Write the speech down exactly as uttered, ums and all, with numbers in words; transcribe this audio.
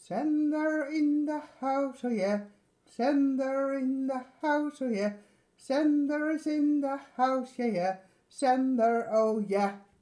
Sander in the house, oh yeah. Sander in the house, oh yeah. Sander is in the house, yeah, yeah. Sander, oh yeah.